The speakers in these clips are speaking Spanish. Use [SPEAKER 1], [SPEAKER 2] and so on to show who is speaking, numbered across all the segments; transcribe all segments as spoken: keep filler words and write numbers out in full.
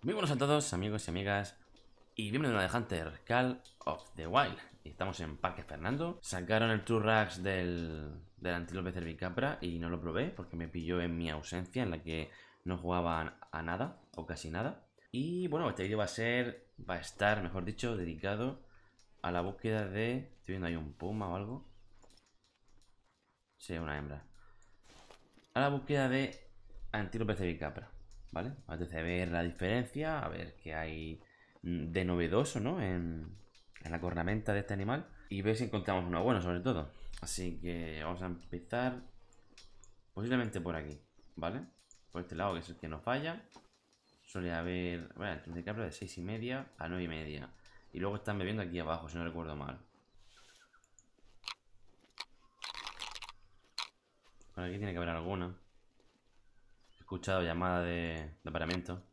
[SPEAKER 1] Muy buenos a todos, amigos y amigas, y bienvenidos a The Hunter Call of the Wild. Y estamos en Parque Fernando. Sacaron el True Rags del, del Antílope Cervicapra y no lo probé porque me pilló en mi ausencia, en la que no jugaba a nada o casi nada. Y bueno, este vídeo va a ser, va a estar, mejor dicho, dedicado a la búsqueda de... Estoy viendo ahí un puma o algo. Sí, una hembra. A la búsqueda de Antílope Cervicapra, ¿vale? A ver la diferencia, a ver qué hay de novedoso, ¿no? En, en la cornamenta de este animal. Y ver si encontramos uno bueno, sobre todo. Así que vamos a empezar posiblemente por aquí, ¿vale? Por este lado, que es el que nos falla. Suele haber... Bueno, el Cervicapra de seis y media a nueve y media. Y luego están bebiendo aquí abajo, si no recuerdo mal. Por aquí tiene que haber alguna. He escuchado llamada de, de apareamiento.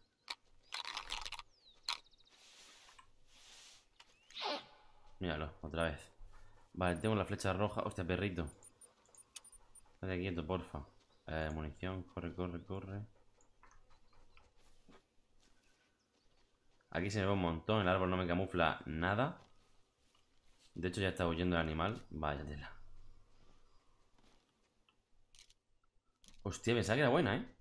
[SPEAKER 1] Míralo, otra vez. Vale, tengo la flecha roja. Hostia, perrito. Estate quieto, porfa. Eh, munición, corre, corre, corre. Aquí se me ve un montón. El árbol no me camufla nada. De hecho, ya está huyendo el animal. Vaya tela. Hostia, pensaba que era buena, ¿eh?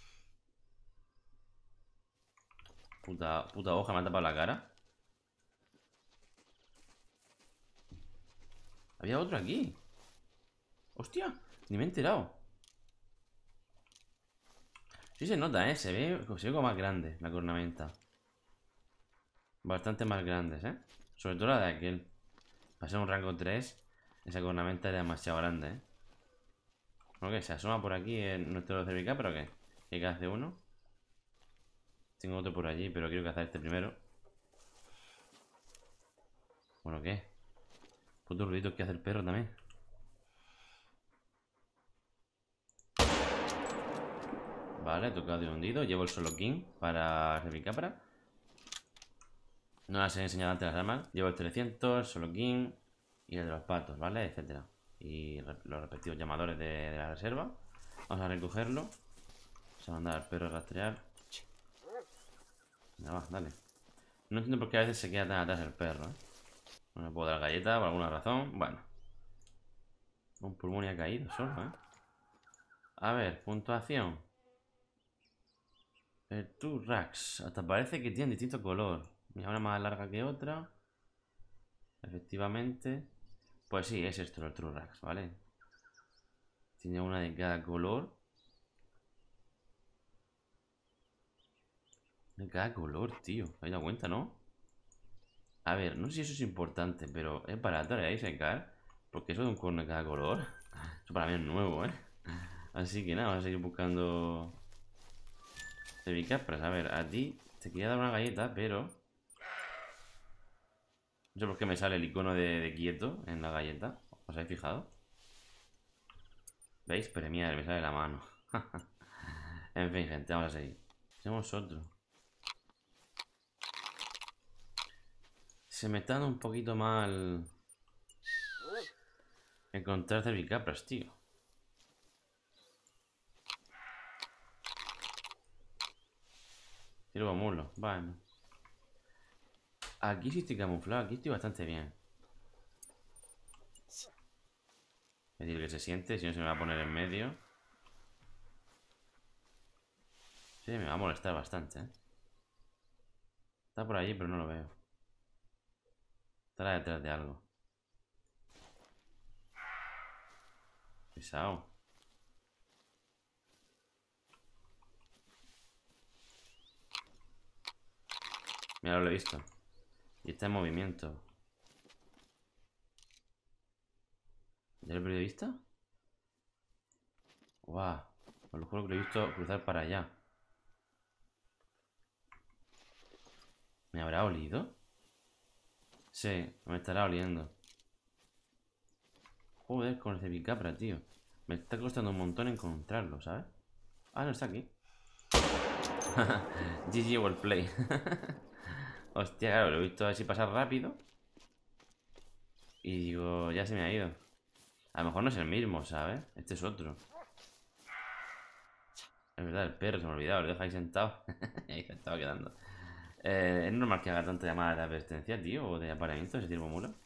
[SPEAKER 1] Puta, puta hoja, me ha tapado la cara. Había otro aquí. Hostia, ni me he enterado. Sí se nota, ¿eh? Se ve, se ve como más grande la cornamenta. Bastante más grandes, ¿eh? Sobre todo la de aquel. Para ser un rango tres, esa cornamenta era demasiado grande, ¿eh? ¿Por qué? ¿Se asoma por aquí en nuestro cervical, pero qué? ¿Qué que hace uno? Tengo otro por allí, pero quiero cazar este primero. Bueno, ¿qué? Putos ruiditos que hace el perro también. Vale, tocado y hundido. Llevo el solo king para cervicapra. No las he enseñado antes las armas. Llevo el trescientos, el solo king y el de los patos, ¿vale? Etcétera. Y los respectivos llamadores de, de la reserva. Vamos a recogerlo. Vamos a mandar al perro a rastrear. Venga, va, dale. No entiendo por qué a veces se queda tan atrás el perro, ¿eh? No me puedo dar galleta por alguna razón. Bueno. Un pulmón y ha caído solo, ¿eh? A ver, puntuación. El True Rags. Hasta parece que tiene distinto color. Mira, una más larga que otra. Efectivamente. Pues sí, es esto el True Rags, ¿vale? Tiene una de cada color. De cada color, tío. ¿Te has dado cuenta, no? A ver, no sé si eso es importante, pero es barato, le dais a sacar. Porque eso de un cuerno de cada color. Eso para mí es nuevo, ¿eh? Así que nada, vamos a seguir buscando cervicapras. A ver, a ti te quería dar una galleta, pero no sé por qué me sale el icono de, de quieto en la galleta. ¿Os habéis fijado? ¿Veis? Premiar, me sale la mano. En fin, gente, vamos a seguir. Tenemos otro. Se me está dando un poquito mal encontrar cervicapras, tío. Tiro con muslo, vale. Aquí sí estoy camuflado, aquí estoy bastante bien. Es decir, que se siente, si no se me va a poner en medio. Sí, me va a molestar bastante, ¿eh? Está por allí, pero no lo veo. Estará detrás de algo. Pisao. Mira, lo he visto. Y está en movimiento. ¿Ya lo he perdido de vista? Guau. Os lo juro que lo he visto cruzar para allá. ¿Me habrá olido? Sí, me estará oliendo. Joder, con el cervicapra, tío. Me está costando un montón encontrarlo, ¿sabes? Ah, no, está aquí. G G Wordplay. Hostia, claro, lo he visto así pasar rápido. Y digo, ya se me ha ido. A lo mejor no es el mismo, ¿sabes? Este es otro. Es verdad, el perro se me ha olvidado, lo dejo ahí sentado. Ahí se estaba quedando. Eh, ¿Es normal que haga tanta llamada de advertencia, tío? ¿O de apareamiento ese tipo mula?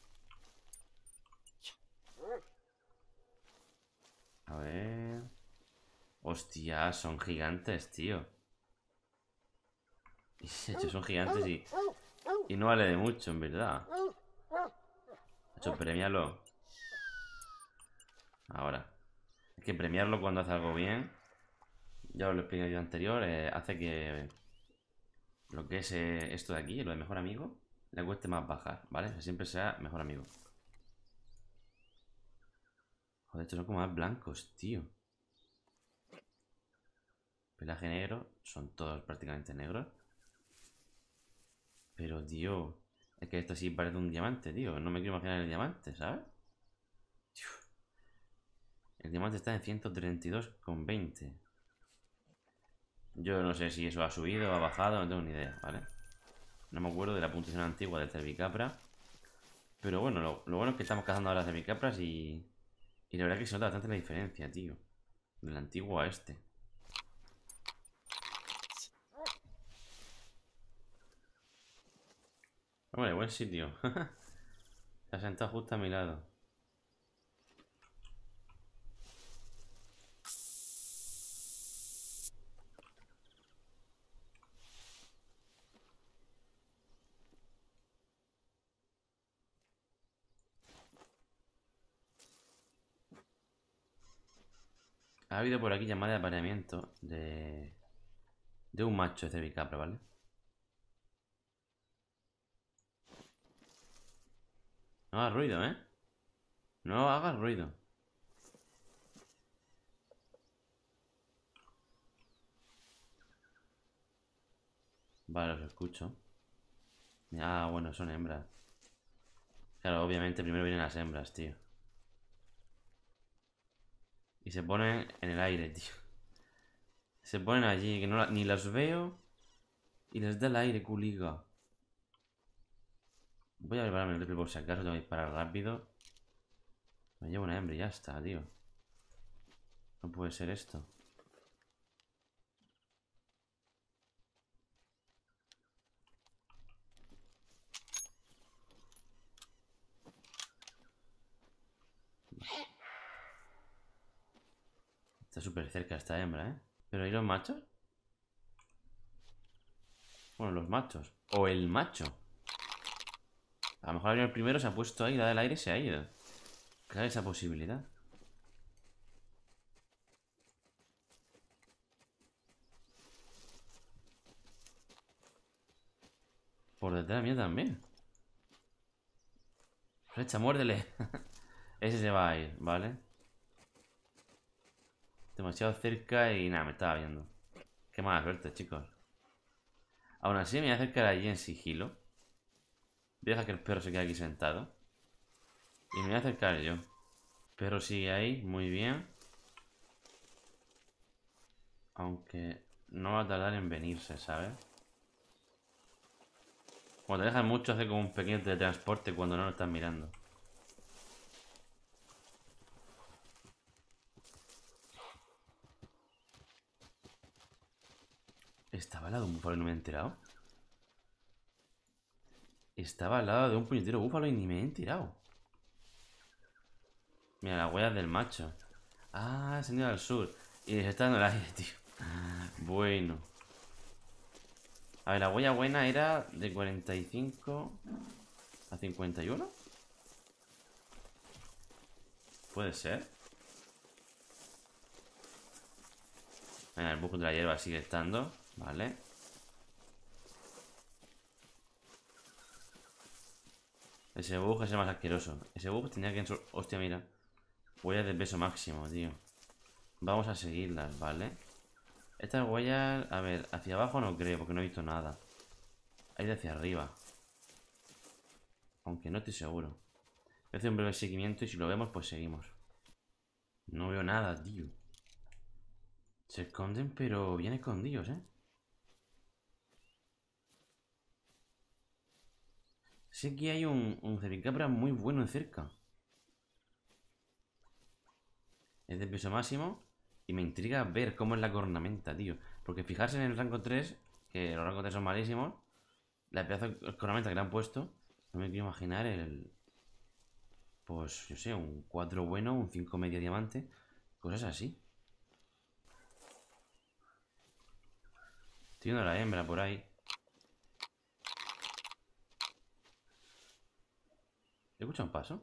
[SPEAKER 1] A ver... Hostia, son gigantes, tío. De hecho, son gigantes y... Y no vale de mucho, en verdad. De hecho, premiarlo. Ahora. Es que premiarlo cuando hace algo bien, ya os lo expliqué yo anterior, eh, hace que lo que es eh, esto de aquí, lo de mejor amigo, le cueste más bajar, ¿vale? Que siempre sea mejor amigo. Joder, estos son como más blancos, tío. Pelaje negro, son todos prácticamente negros. Pero, tío, es que esto sí parece un diamante, tío. No me quiero imaginar el diamante, ¿sabes? Tío. El diamante está en ciento treinta y dos con veinte. Yo no sé si eso ha subido o ha bajado, no tengo ni idea, ¿vale? No me acuerdo de la puntuación antigua del Cervicapra. Pero bueno, lo, lo bueno es que estamos cazando ahora Cervicapras y... Y la verdad que se nota bastante la diferencia, tío. Del antiguo a este. Hombre, buen sitio. Se ha sentado justo a mi lado. Ha habido por aquí llamada de apareamiento de... De un macho de Cervicapra, ¿vale? No hagas ruido, ¿eh? No hagas ruido. Vale, los escucho. Ah, bueno, son hembras. Claro, obviamente primero vienen las hembras, tío. Y se ponen en el aire, tío. Se ponen allí, que no la- ni las veo. Y les da el aire, culiga. Voy a prepararme el rifle por si acaso, tengo que disparar rápido. Me llevo una hembra y ya está, tío. No puede ser esto. Está súper cerca esta hembra, ¿eh? ¿Pero y los machos? Bueno, los machos. O el macho. A lo mejor el primero se ha puesto ahí, da el aire y se ha ido. Cabe esa posibilidad. Por detrás mío también. Flecha, muérdele. Ese se va a ir, ¿vale? Demasiado cerca y nada, me estaba viendo. Qué mala suerte, chicos. Aún así me voy a acercar allí en sigilo. Deja que el perro se quede aquí sentado. Y me voy a acercar yo. El perro sigue ahí, muy bien. Aunque no va a tardar en venirse, ¿sabes? Cuando te dejan mucho hace como un pequeño teletransporte cuando no lo estás mirando. ¿Estaba al lado de un búfalo y no me he enterado? Estaba al lado de un puñetero búfalo y ni me he enterado. Mira, las huellas del macho. Ah, se han ido al sur. Y se está dando el aire, tío. Bueno. A ver, la huella buena era de cuarenta y cinco a cincuenta y uno. Puede ser. Venga, el bug de la hierba sigue estando. Vale. Ese bug es el más asqueroso. Ese bug tenía que... Hostia, mira. Huellas de peso máximo, tío. Vamos a seguirlas, ¿vale? Estas huellas... A ver, hacia abajo no creo, porque no he visto nada. Hay de hacia arriba. Aunque no estoy seguro. Voy a hacer un breve seguimiento y si lo vemos, pues seguimos. No veo nada, tío. Se esconden, pero bien escondidos, ¿eh? Sé que hay un, un cervicapra muy bueno cerca. Es de peso máximo. Y me intriga ver cómo es la cornamenta, tío. Porque fijarse en el rango tres, que los rangos tres son malísimos, La pedazo de cornamenta que le han puesto. No me quiero imaginar el... Pues, yo sé, un cuatro bueno, un cinco medio diamante. Cosas así. Estoy viendo la hembra por ahí. ¿He escuchado un paso?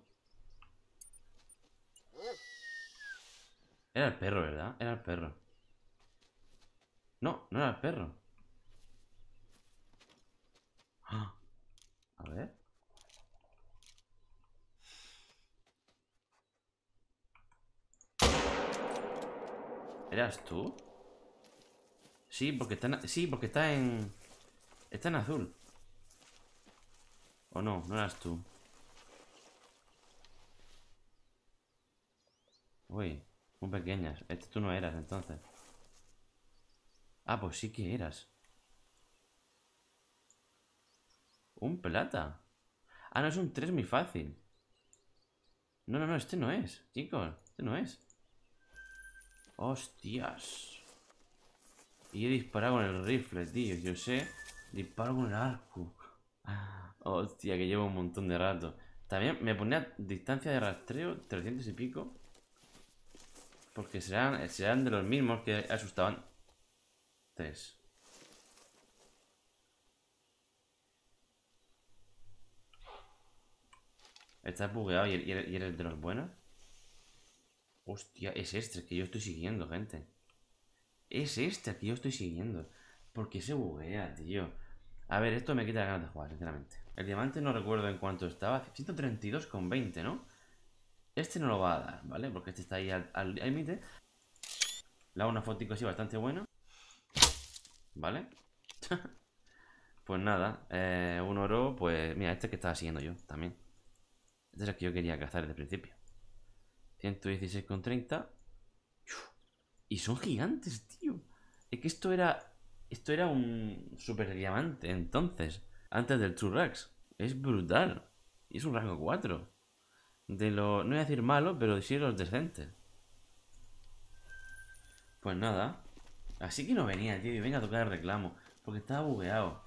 [SPEAKER 1] Era el perro, ¿verdad? Era el perro. No, no era el perro. ¡Ah! A ver. ¿Eras tú? Sí, porque está en... Sí, porque está en... Está en azul. ¿O no? No eras tú. Uy, muy pequeñas. Este tú no eras, entonces. Ah, pues sí que eras. Un plata. Ah, no, es un tres muy fácil. No, no, no, este no es, chicos. Este no es. Hostias. Y he disparado con el rifle, tío. Yo sé. Disparo con el arco. Hostia, que llevo un montón de rato. También me ponía distancia de rastreo trescientos y pico. Porque serán, serán de los mismos que asustaban. Tres. ¿Estás bugueado y y eres, y eres de los buenos? Hostia, es este el que yo estoy siguiendo, gente. Es este el que yo estoy siguiendo. ¿Por qué se buguea, tío? A ver, esto me quita las ganas de jugar, sinceramente. El diamante no recuerdo en cuánto estaba. ciento treinta y dos con veinte, ¿no? Este no lo va a dar, ¿vale? Porque este está ahí al límite. Le hago una fotico así bastante buena. ¿Vale? Pues nada, eh, un oro, pues mira, este que estaba siguiendo yo también. Este es el que yo quería cazar desde el principio. ciento dieciséis con treinta. Y son gigantes, tío. Es que esto era... Esto era un super diamante entonces. Antes del True Rax. Es brutal. Y es un rango cuatro. De lo... No voy a decir malo, pero sí de los decentes. Pues nada. Así que no venía, tío. Y venga a tocar el reclamo. Porque estaba bugueado.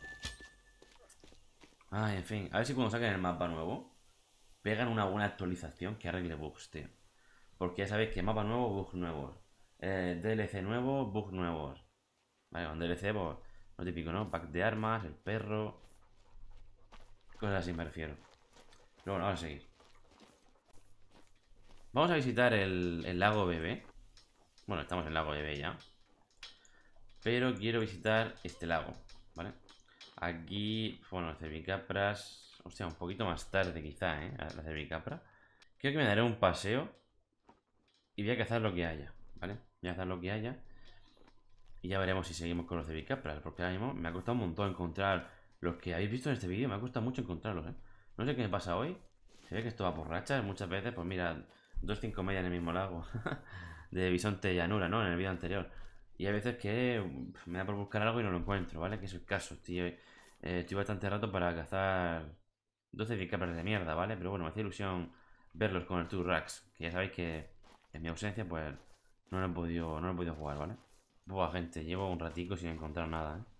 [SPEAKER 1] Ay, en fin. A ver si cuando saquen el mapa nuevo pegan una buena actualización que arregle bugs, tío. Porque ya sabéis que mapa nuevo, bugs nuevos. Eh, D L C nuevo, bugs nuevos. Vale, con D L C, pues lo típico, ¿no? Pack de armas, el perro. Cosas así me refiero. Pero bueno, vamos a seguir. Vamos a visitar el, el lago Bebé. Bueno, estamos en el lago Bebé ya. Pero quiero visitar este lago, ¿vale? Aquí, bueno, cervicapras. Hostia, un poquito más tarde quizá, ¿eh? La cervicapra. Creo que me daré un paseo. Y voy a cazar lo que haya, ¿vale? Voy a cazar lo que haya. Y ya veremos si seguimos con los cervicapras. Porque ahora mismo me ha costado un montón encontrar los que habéis visto en este vídeo. Me ha costado mucho encontrarlos, ¿eh? No sé qué me pasa hoy. Se ve que esto va por rachas muchas veces. Pues mira, dos cinco media en el mismo lago. De bisonte llanura, ¿no? En el vídeo anterior. Y hay veces que uf, me da por buscar algo y no lo encuentro, ¿vale? Que es el caso. Estoy, eh, estoy bastante rato para cazar doce cervicapras de mierda, ¿vale? Pero bueno, me hace ilusión verlos con el Two Racks. Que ya sabéis que en mi ausencia, pues no lo he podido, no lo he podido jugar, ¿vale? Buah, gente, llevo un ratico sin encontrar nada, ¿eh?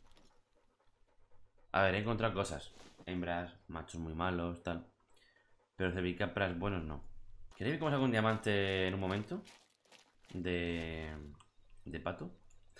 [SPEAKER 1] A ver, he encontrado cosas. Hembras, machos muy malos, tal. Pero cervicapras buenos no. ¿Queréis ver cómo saco un diamante en un momento? De... De pato.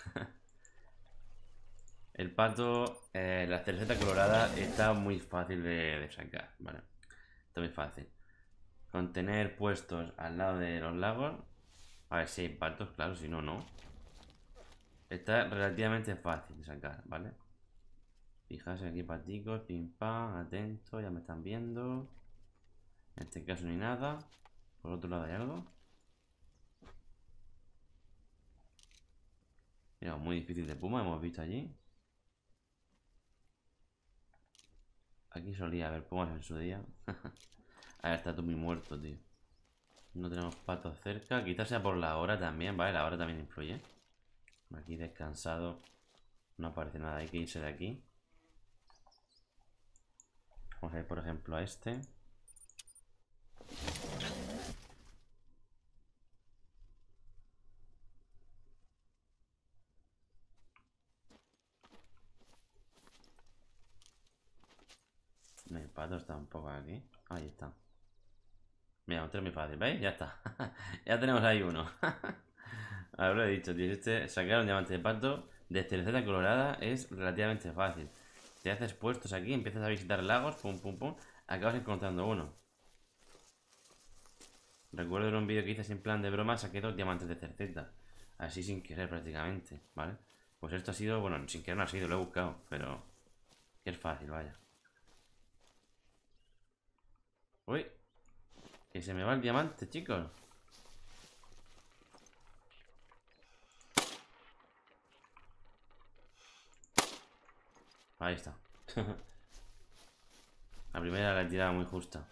[SPEAKER 1] El pato, eh, la cerceta colorada está muy fácil de, de sacar, ¿vale? Está muy fácil. Con tener puestos al lado de los lagos. A ver si hay patos, claro, si no, no. Está relativamente fácil de sacar, ¿vale? Fijarse aquí, paticos, pim pam, atento, ya me están viendo. En este caso ni nada. Por otro lado hay algo. Mira, muy difícil de puma, hemos visto allí. Aquí solía haber pumas en su día. Ahora está todo muy muerto, tío. No tenemos patos cerca. Quizás sea por la hora también, ¿vale? La hora también influye. Aquí descansado. No aparece nada, hay que irse de aquí. Vamos a ir, por ejemplo, a este. pato está un poco aquí. Ahí está. Mira, un tiro muy fácil, ¿veis? Ya está. Ya tenemos ahí uno. Ahora lo he dicho, tío. Este, sacar un diamante de pato de cerceta colorada es relativamente fácil. Te haces puestos aquí, empiezas a visitar lagos, pum, pum, pum. Acabas encontrando uno. Recuerdo en un vídeo que hice sin plan de broma, saqué dos diamantes de cerceta. Así sin querer prácticamente, ¿vale? Pues esto ha sido, bueno, sin querer no ha sido, lo he buscado, pero... que es fácil, vaya. Uy, que se me va el diamante, chicos. Ahí está. La primera la he tirado muy justa.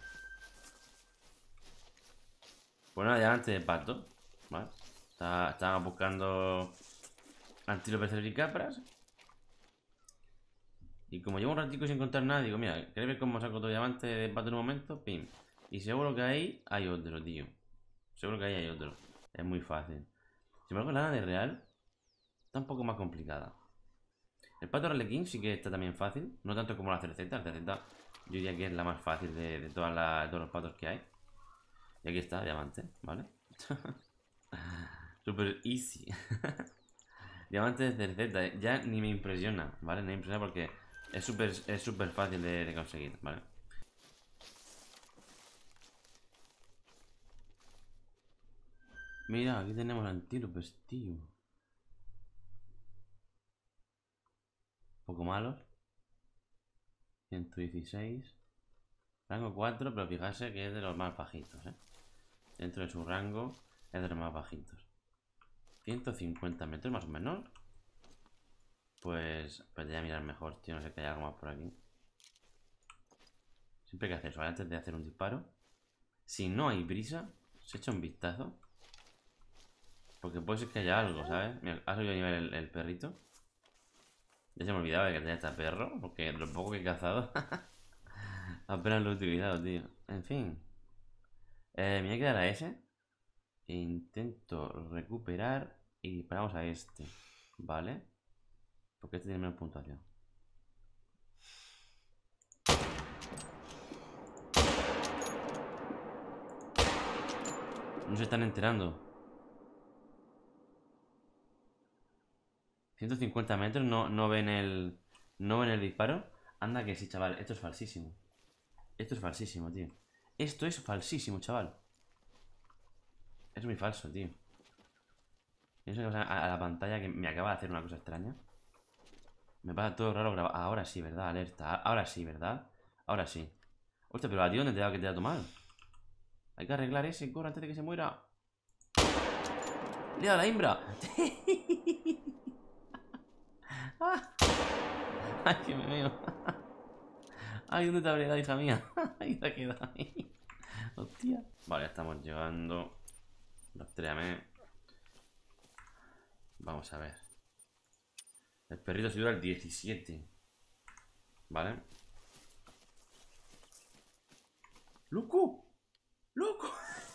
[SPEAKER 1] Bueno, diamante de pato, ¿vale? Está, estaban buscando antílopes cervicapras. Y como llevo un ratico sin encontrar nada, digo, mira, ¿queréis ver cómo saco otro diamante de pato en un momento? Pim. Y seguro que ahí hay otro, tío. Seguro que ahí hay otro. Es muy fácil. Sin embargo, la lana de real está un poco más complicada. El pato arlequín sí que está también fácil. No tanto como la cerceta. La cerceta yo diría que es la más fácil de, de, todas las, de todos los patos que hay. Y aquí está, diamante, ¿vale? Super easy. Diamante de cerceta. Ya ni me impresiona, ¿vale? No me impresiona porque es súper es súper fácil de, de conseguir, ¿vale? Mira, aquí tenemos antílopes, tío. Un poco malos. ciento dieciséis. Rango cuatro, pero fijarse que es de los más bajitos, ¿eh? Dentro de su rango es de los más bajitos. ciento cincuenta metros más o menos. Pues, pues ya mirar mejor, tío. No sé que hay algo más por aquí. Siempre hay que hacer eso, ¿vale? Antes de hacer un disparo. Si no hay brisa, se echa un vistazo. Porque puede ser que haya algo, ¿sabes? Mira, ha subido a nivel el, el perrito. Ya se me olvidaba de que tenía este perro. Porque lo poco que he cazado apenas lo he utilizado, tío. En fin. Eh, me voy a quedar a ese. E intento recuperar. Y disparamos a este. ¿Vale? Porque este tiene menos puntuación. No se están enterando. ciento cincuenta metros, no, no ven el. No ven el disparo. Anda que sí, chaval. Esto es falsísimo. Esto es falsísimo, tío. Esto es falsísimo, chaval. Es muy falso, tío. Y eso que pasa a, a la pantalla que me acaba de hacer una cosa extraña. Me pasa todo raro grabado. Ahora sí, ¿verdad? Alerta. Ahora sí, ¿verdad? Ahora sí. Hostia, pero a ti dónde te da que te da tu mal. Hay que arreglar ese, corre antes de que se muera. ¡Le da la hembra! ¡Ay, que me veo! ¡Ay, dónde te habré dado, hija mía! ¡Ahí te ha quedado ahí! ¡Hostia! Vale, estamos llegando. Rastréame. Vamos a ver. El perrito subió al diecisiete. ¿Vale? ¡Loco! ¡Loco!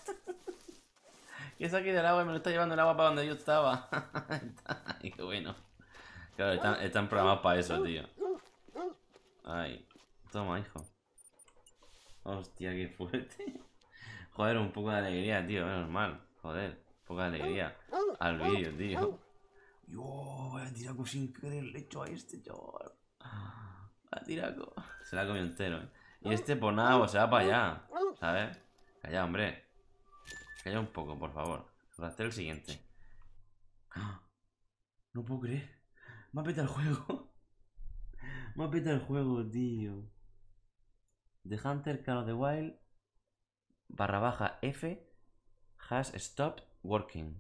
[SPEAKER 1] Que saque del agua y me lo está llevando el agua para donde yo estaba. Ay, qué bueno. Claro, están, están programados para eso, tío. Ay. Toma, hijo. Hostia, qué fuerte. Joder, un poco de alegría, tío. Menos mal. Joder, un poco de alegría al vídeo, tío. Yo, vaya tiraco sin querer le echo a este, chaval. A tiraco. Se la ha comido entero, ¿eh? Y este, pues nada, pues se va para allá. ¿Sabes? Calla, hombre. Calla un poco, por favor. Rastreo el siguiente. No puedo creer. Me ha petado el juego. Me ha petado el juego, tío. The Hunter Call of the Wild barra baja F has stopped working.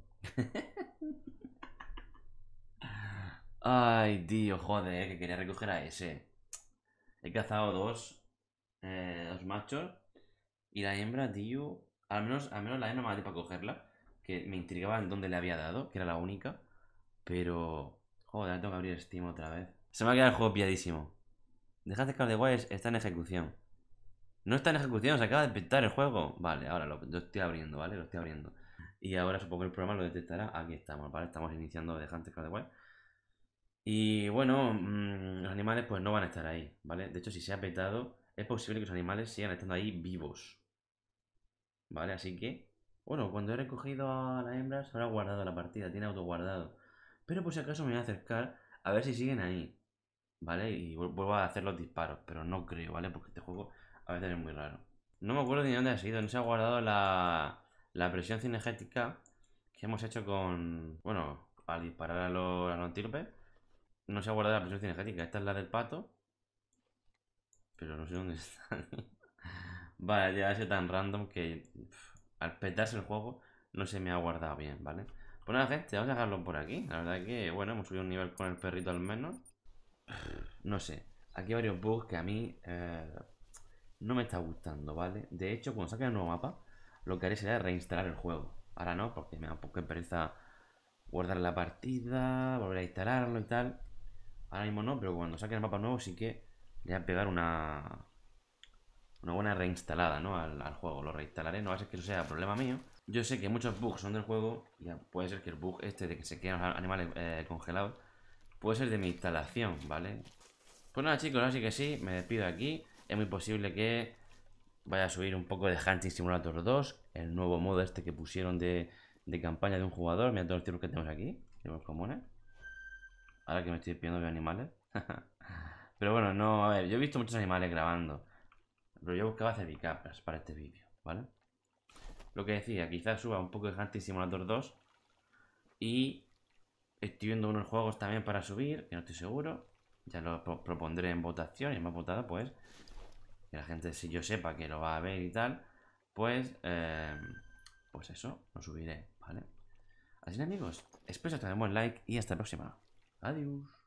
[SPEAKER 1] Ay, tío, joder, que quería recoger a ese. He cazado dos, eh, dos machos. Y la hembra, tío. Al menos, al menos la hembra me ha dado para cogerla. Que me intrigaba en dónde le había dado, que era la única. Pero. Joder, tengo que abrir Steam otra vez. Se me ha quedado el juego pilladísimo. Dejad Call of the Wild está en ejecución. No está en ejecución, se acaba de petar el juego. Vale, ahora lo, lo estoy abriendo, ¿vale? Lo estoy abriendo. Y ahora supongo que el programa lo detectará. Aquí estamos, ¿vale? Estamos iniciando The Hunter Call of the Wild. Y bueno, mmm, los animales pues no van a estar ahí, ¿vale? De hecho, si se ha petado, es posible que los animales sigan estando ahí vivos. ¿Vale? Así que, bueno, cuando he recogido a la hembra se habrá guardado la partida, tiene auto guardado. Pero por si acaso me voy a acercar a ver si siguen ahí, ¿vale? Y vuelvo a hacer los disparos, pero no creo, ¿vale? Porque este juego a veces es muy raro. No me acuerdo ni dónde ha sido, no se ha guardado la, la presión cinegética que hemos hecho con... Bueno, al disparar a los, a los antílopes, no se ha guardado la presión cinegética. Esta es la del pato, pero no sé dónde está. Vale, ya ha sido tan random que pff, al petarse el juego no se me ha guardado bien, ¿vale? Pues nada, gente, vamos a dejarlo por aquí. La verdad que, bueno, hemos subido un nivel con el perrito al menos. No sé, aquí hay varios bugs que a mí eh, no me está gustando, ¿vale? De hecho, cuando saque el nuevo mapa, lo que haré será reinstalar el juego. Ahora no, porque me da un poco de pereza guardar la partida, volver a instalarlo y tal. Ahora mismo no, pero cuando saque el mapa nuevo sí que le voy a pegar una, una buena reinstalada, ¿no? Al, al juego. Lo reinstalaré, no va a ser que eso sea problema mío. Yo sé que muchos bugs son del juego, y puede ser que el bug este de que se quedan los animales eh, congelados puede ser de mi instalación, ¿vale? Pues nada, chicos, así que sí, me despido aquí. Es muy posible que vaya a subir un poco de Hunting Simulator dos, el nuevo modo este que pusieron de, de campaña de un jugador. Mira todos los tipos que tenemos aquí, tipos comunes. Ahora que me estoy despidiendo de animales. Pero bueno, no, a ver, yo he visto muchos animales grabando, pero yo buscaba hacer bicapras para este vídeo, ¿vale? Lo que decía, quizás suba un poco de Hunting Simulator dos. Y estoy viendo unos juegos también para subir, que no estoy seguro. Ya lo propondré en votación y más votada, pues que la gente, si yo sepa que lo va a ver y tal, pues, eh, pues eso, lo subiré, ¿vale? Así que amigos, espero que os demos like y hasta la próxima. Adiós.